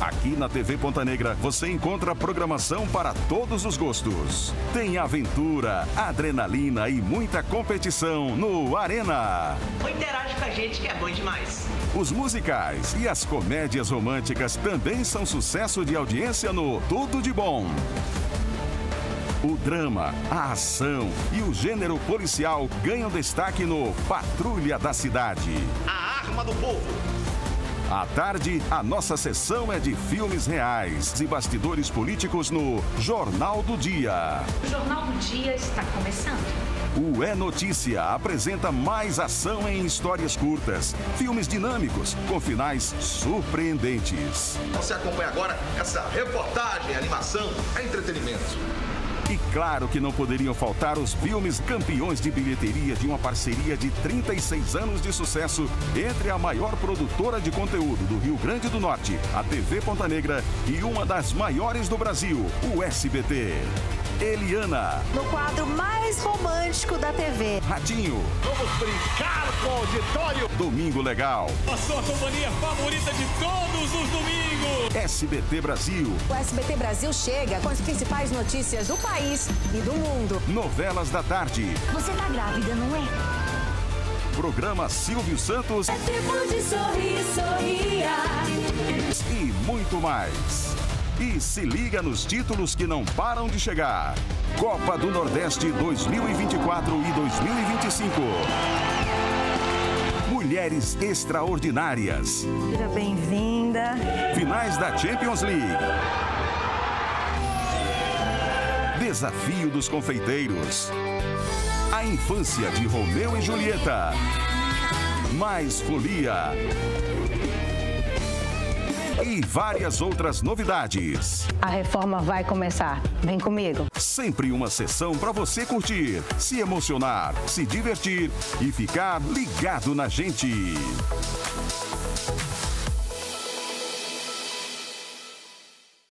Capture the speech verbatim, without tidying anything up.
Aqui na T V Ponta Negra você encontra programação para todos os gostos. Tem aventura, adrenalina e muita competição no Arena. Interage com a gente que é bom demais. Os musicais e as comédias românticas também são sucesso de audiência no Tudo de Bom. O drama, a ação e o gênero policial ganham destaque no Patrulha da Cidade. A arma do povo. À tarde, a nossa sessão é de filmes reais e bastidores políticos no Jornal do Dia. O Jornal do Dia está começando. O É Notícia apresenta mais ação em histórias curtas, filmes dinâmicos, com finais surpreendentes. Você acompanha agora essa reportagem, animação, entretenimento. E claro que não poderiam faltar os filmes campeões de bilheteria de uma parceria de trinta e seis anos de sucesso entre a maior produtora de conteúdo do Rio Grande do Norte, a T V Ponta Negra, e uma das maiores do Brasil, o S B T. Eliana. No quadro mais romântico da T V. Ratinho. Vamos brincar com o auditório. Domingo Legal. A sua companhia favorita de todos os domingos. S B T Brasil. O S B T Brasil chega com as principais notícias do país e do mundo. Novelas da tarde. Você tá grávida, não é? Programa Silvio Santos. É tempo de sorrir, sorria. E muito mais. E se liga nos títulos que não param de chegar. Copa do Nordeste dois mil e vinte e quatro e dois mil e vinte e cinco. Mulheres Extraordinárias. Seja bem-vinda. Finais da Champions League. Desafio dos Confeiteiros. A infância de Romeu e Julieta. Mais folia. E várias outras novidades. A reforma vai começar. Vem comigo. Sempre uma sessão para você curtir, se emocionar, se divertir e ficar ligado na gente.